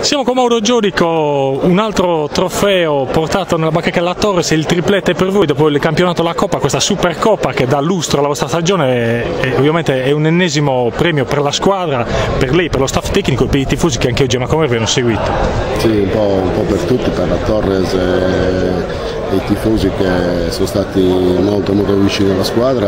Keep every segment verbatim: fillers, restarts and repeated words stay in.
Siamo con Mauro Giodico, un altro trofeo portato nella bacheca della Torres, il triplete per voi dopo il campionato della Coppa, questa Supercoppa che dà lustro alla vostra stagione e ovviamente è un ennesimo premio per la squadra, per lei, per lo staff tecnico e per i tifosi che anche oggi a Macomer vi hanno seguito. Sì, un po', un po' per tutti, per la Torres e, e i tifosi che sono stati molto molto vicini alla squadra.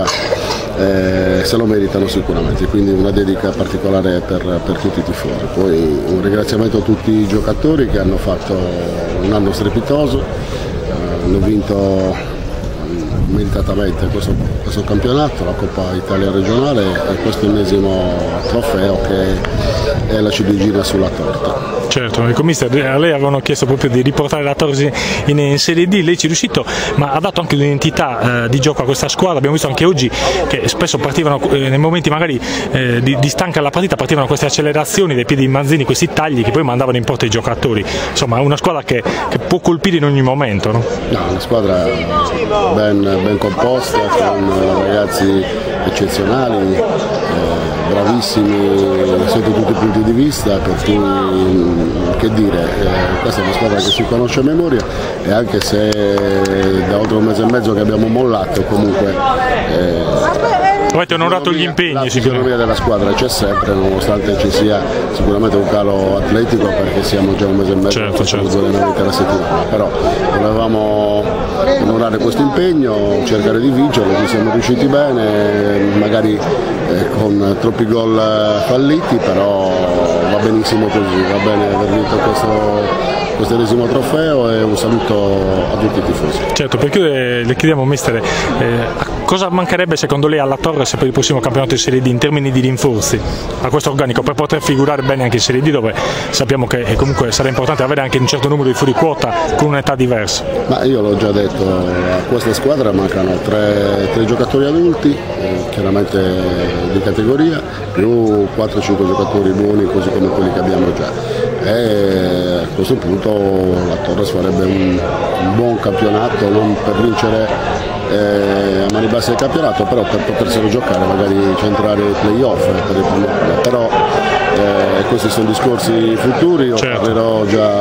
Eh, se lo meritano sicuramente, quindi una dedica particolare per, per tutti i tifosi. Poi un ringraziamento a tutti i giocatori che hanno fatto un anno strepitoso, eh, hanno vinto meritatamente questo, questo campionato, la Coppa Italia regionale e questo ennesimo trofeo che è la ciliegina sulla torta. Certo, il commister, a lei avevano chiesto proprio di riportare la Torres in, in Serie D, lei ci è riuscito, ma ha dato anche un'identità eh, di gioco a questa squadra. Abbiamo visto anche oggi che spesso partivano, eh, nei momenti magari eh, di, di stanca alla partita, partivano queste accelerazioni dai piedi di Mazzini, questi tagli che poi mandavano in porta i giocatori. Insomma, è una squadra che, che può colpire in ogni momento, no? No, una squadra ben, ben composta, con ragazzi eccezionali, eh, bravissimi sotto tutti i punti di vista, per cui che dire, eh, questa è una squadra che si conosce a memoria e anche se da oltre un mese e mezzo che abbiamo mollato, comunque eh, avete onorato gli impegni. La fisionomia della squadra c'è sempre, nonostante ci sia sicuramente un calo atletico, perché siamo già un mese e mezzo certo, certo. due allenamenti alla settimana, però volevamo onorare questo impegno, cercare di vincerlo, ci siamo riusciti bene, magari eh, con troppi gol falliti, però va benissimo così, va bene aver vinto questo questo ennesimo trofeo e un saluto a tutti i tifosi. Certo, per chiudere le chiediamo, mister, eh, cosa mancherebbe secondo lei alla Torres per il prossimo campionato di Serie D in termini di rinforzi a questo organico per poter figurare bene anche in Serie D, dove sappiamo che comunque sarà importante avere anche un certo numero di fuori quota con un'età diversa? Ma io l'ho già detto, a questa squadra mancano tre, tre giocatori adulti, eh, chiaramente di categoria, più quattro cinque giocatori buoni così come quelli che abbiamo già. E a questo punto la Torres farebbe un, un buon campionato, non per vincere eh, a mani basse il campionato, però per poterselo giocare, magari centrare i playoff per il primo, però eh, questi sono discorsi futuri. Io certo. Parlerò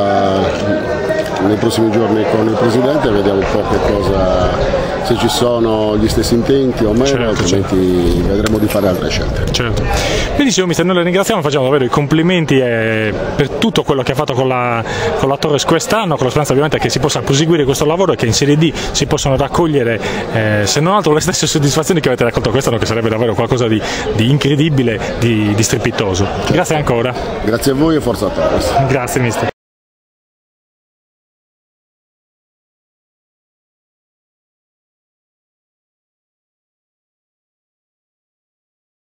già nei prossimi giorni con il presidente e vediamo un po' che cosa, se ci sono gli stessi intenti o meno, certo, altrimenti certo. Vedremo di fare altre scelte. Certo. Benissimo mister, noi la ringraziamo, facciamo davvero i complimenti eh, per tutto quello che ha fatto con la, con la Torres quest'anno, con la speranza ovviamente che si possa proseguire questo lavoro e che in Serie D si possano raccogliere eh, se non altro le stesse soddisfazioni che avete raccolto quest'anno, che sarebbe davvero qualcosa di, di incredibile, di, di strepitoso. Certo. Grazie ancora. Grazie a voi e forza a Torres. Grazie mister.